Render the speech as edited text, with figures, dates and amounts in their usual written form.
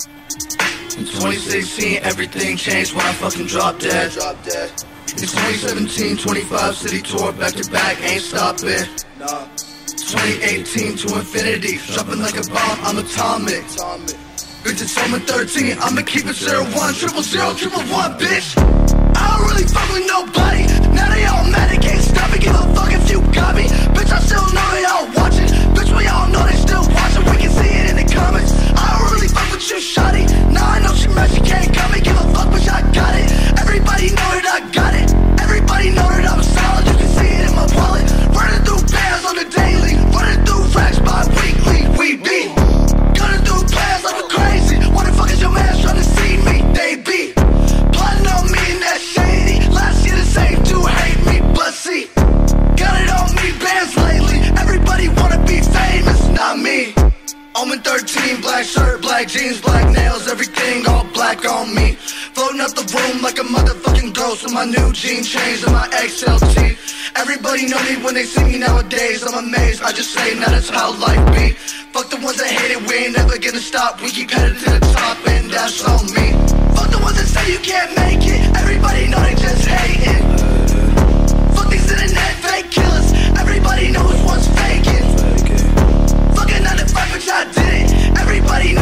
In 2016, everything changed when I fucking dropped dead. In 2017, 25 city tour, back to back, ain't stopping. 2018 to infinity, dropping like a bomb, I'm atomic. Bitches told me 13, I'ma keep it 01, 000, 111, bitch. I don't really fuck with nobody, now they all mad, they can't stop me, give a fuck if you got me. Bitch, I still know they all watching, bitch, we all know they still watching, we can see it in the comments. I don't really fuck with you, shawty, now I know she mad, she can't cut me, give a fuck, bitch, I got it. Everybody know that I got it, everybody know that I'm solid, you can see it in my wallet. Running through bands on the daily, running through racks bi-weekly, we be gunning through plans like a crazy. What the fuck is your man trying to see me? They be plotting on me and that shady. Last year the same dude hate me, but see, got it on me bands lately. Everybody wanna be famous, not me. Omen 13, black shirt, black jeans, black nails, everything all black on me. Floating up the room like a motherfucking ghost with my new jean chains and my XLT. Everybody know me when they see me nowadays, I'm amazed, I just say now that's how life be. Fuck the ones that hate it, we ain't never gonna stop, we keep headed to the top and that's on me. Fuck the ones that say you can't make it, everybody know they just hating. Fuck these internet fake killers, everybody knows what's faking. Fucking 9 to 5, bitch, I did it, everybody knows